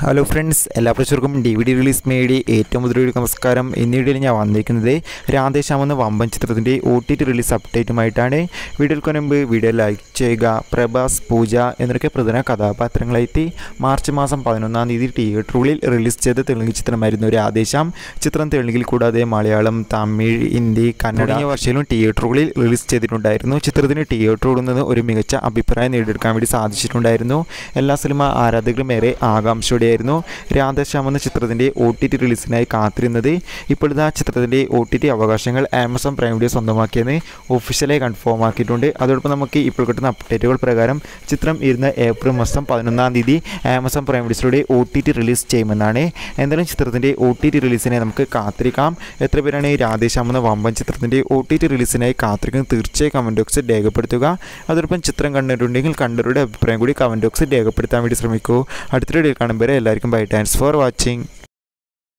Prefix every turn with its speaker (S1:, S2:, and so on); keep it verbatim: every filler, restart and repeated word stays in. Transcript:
S1: Hello friends, എല്ലാ പ്രേക്ഷകർക്കും D V D release മേടി ഏറ്റവും മുതലൊരു നമസ്കാരം. ഇന്നിടയിൽ ഞാൻ വന്നിരിക്കുന്നത് രാധേ ശ്യാം എന്ന വമ്പൻ ചിത്രത്തിൻ്റെ ഒ ടി ടി റിലീസ് അപ്ഡേറ്റുമായിട്ടാണ്. വീഡിയോയ്ക്ക് മുൻപ് വീഡിയോ ലൈക്ക് ചെയ്യുക. പ്രഭാസ്, പൂജ എന്നൊക്കെ പ്രധാന കഥാപാത്രങ്ങളായിട്ട് മാർച്ച് മാസം പതിനൊന്നാം തീയതി തിയേറ്ററുകളിൽ റിലീസ് ചെയ്ത തെലുങ്ക് ചിത്രമായിരുന്നു രാധേ ശ്യാം. ചിത്രം തെലുങ്കിൽ കൂടാതെ മലയാളം, തമിഴ്, ഹിന്ദി, കന്നഡ ഭാഷയിലും തിയേറ്ററുകളിൽ റിലീസ് ചെയ്തിട്ടുണ്ടായിരുന്നു. ചിത്രത്തിന് തിയേറ്ററുകളിൽ നിന്ന് ഒരു മികച്ച അഭിപ്രായം നേടിയെടുക്കാൻ വേണ്ടി സാധിച്ചിട്ടുണ്ടായിരുന്നു. എല്ലാ സിനിമ ആരാധകരും ഏറെ ആകാംക്ഷയോടെ രാധേ ശ്യാം എന്ന ചിത്രത്തിൻ്റെ ഒ ടി ടി റിലീസിനായി കാത്തിരുന്നത്. ഇപ്പോഴത്തെ ആ ചിത്രത്തിൻ്റെ ഒ ടി ടി അവകാശങ്ങൾ ആമസോൺ പ്രൈം വീഡിയോ സ്വന്തമാക്കിയെന്ന് ഒഫീഷ്യലായി കൺഫേം ആക്കിയിട്ടുണ്ട്. അതോടൊപ്പം നമുക്ക് ഇപ്പോൾ കിട്ടുന്ന അപ്ഡേറ്റുകൾ പ്രകാരം ചിത്രം ഇരുന്ന ഏപ്രിൽ മാസം പതിനൊന്നാം തീയതി ആമസോൺ പ്രൈം വീഡിയോസിലൂടെ ഒ ടി ടി റിലീസ് ചെയ്യുമെന്നാണ്. എന്തായാലും ചിത്രത്തിൻ്റെ ഒ ടി ടി റിലീസിനെ നമുക്ക് കാത്തിരിക്കാം. എത്ര പേരാണ് ഈ രാധേ ശ്യാം എന്ന വമ്പൻ ചിത്രത്തിൻ്റെ ഒ ടി ടി റിലീസിനായി കാത്തിരിക്കുന്നത് തീർച്ചയായും കമൻറ്റ് ബോക്സിൽ രേഖപ്പെടുത്തുക. അതോടൊപ്പം ചിത്രം കണ്ടിട്ടുണ്ടെങ്കിൽ കണ്ടവരുടെ അഭിപ്രായം കൂടി കമൻറ്റ് ബോക്സിൽ രേഖപ്പെടുത്താൻ വേണ്ടി ശ്രമിക്കൂ. അടുത്ത വീഡിയോയിൽ കാണുമ്പോൾ എല്ലാവർക്കും ബൈ. Thanks for watching.